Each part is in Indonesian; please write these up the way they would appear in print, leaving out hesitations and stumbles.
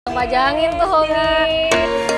Pajangin tuh homies.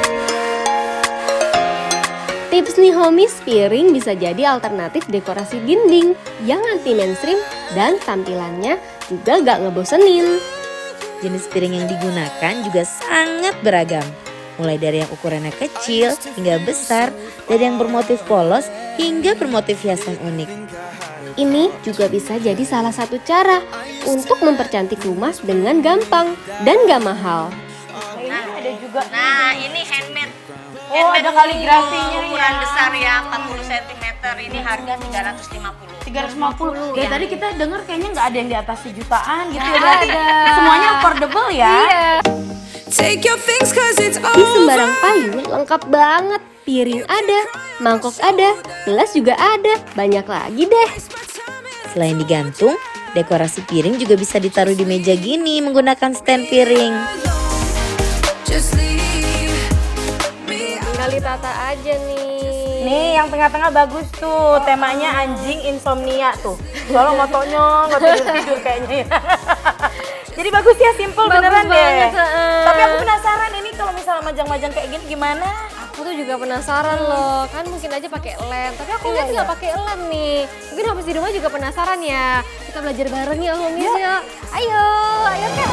Tips nih homies, piring bisa jadi alternatif dekorasi dinding yang anti mainstream dan tampilannya juga gak ngebosenin. Jenis piring yang digunakan juga sangat beragam. Mulai dari yang ukurannya kecil hingga besar, dari yang bermotif polos hingga bermotif hiasan unik. Ini juga bisa jadi salah satu cara untuk mempercantik rumah dengan gampang dan gak mahal. Ada juga. Nah, ini handmade. Oh, ada kaligrafinya ukuran ya. besar ya, 40 cm. Ini harga 350. 350. Dari Iya. tadi kita dengar kayaknya nggak ada yang di atas sejutaan gitu ya. Berarti semuanya affordable ya. Iya. Di sembarang payung lengkap banget. Piring ada, mangkok ada, gelas juga ada. Banyak lagi deh. Selain digantung, dekorasi piring juga bisa ditaruh di meja gini menggunakan stand piring. Tinggal ditata aja nih. Nih yang tengah-tengah bagus tuh, temanya anjing insomnia tuh. Soalnya motonya nggak tidur-tidur kayaknya ya. Jadi bagus ya, simple beneran banget, deh. Tapi aku penasaran ini kalau misalnya majang-majang kayak gini gimana? Aku tuh juga penasaran loh, kan mungkin aja pakai lem. Tapi aku lihat nggak pakai lem nih. Mungkin homies di rumah juga penasaran ya. Kita belajar bareng ya homies ya. Ayo Kak.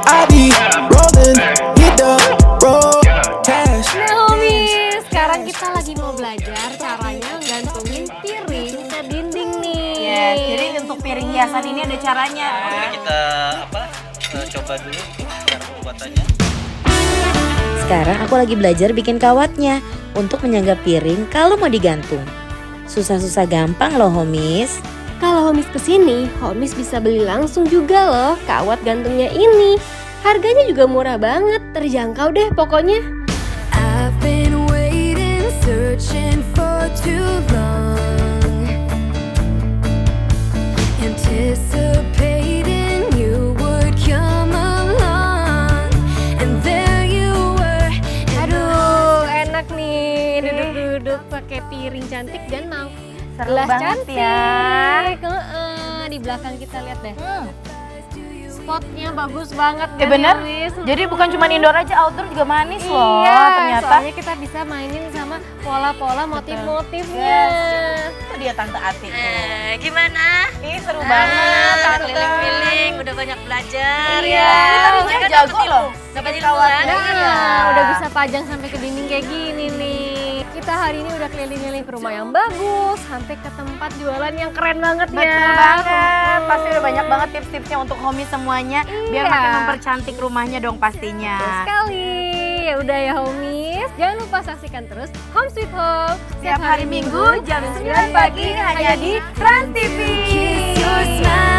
Nah homies, sekarang kita lagi mau belajar caranya gantungin piring ke dinding nih. Yes, jadi untuk piring hiasan ini ada caranya. Kita coba dulu cara pembuatannya. Sekarang aku lagi belajar bikin kawatnya untuk menyangga piring kalau mau digantung. Susah-susah gampang loh homies. Kalau homies kesini, homies bisa beli langsung juga loh kawat gantungnya ini. Harganya juga murah banget, terjangkau deh pokoknya. I've been waiting, searching for too long, anticipating you would come along, and there you were. Aduh, enak nih duduk-duduk pakai piring cantik dan mau Seru gelas banget cantik. ya. Di belakang kita lihat deh. Spotnya bagus banget kan Bener. homies? Jadi bukan cuma indoor aja, outdoor juga manis loh Iya, ternyata. soalnya kita bisa mainin sama pola-pola motif-motifnya. Itu dia Tante Ati tuh. Gimana? Ih seru banget. Udah keliling-keliling, udah banyak belajar Iya. ya. Tadinya Mereka jago dapat loh. ilmu. Dapat Ilmu kawatnya. kan? Nah, udah bisa pajang sampai ke dinding kayak gini nih. Kita hari ini udah keliling-keliling ke rumah yang bagus, sampai ke tempat jualan yang keren banget ya. Betul banget. Pasti udah banyak banget tips-tipsnya untuk homies semuanya. Biar Iya. makin mempercantik rumahnya dong pastinya. Betul sekali. Ya udah ya homies, jangan lupa saksikan terus Home Sweet Home Setiap hari Minggu jam 9 pagi hanya di Trans TV. Kiss your smile.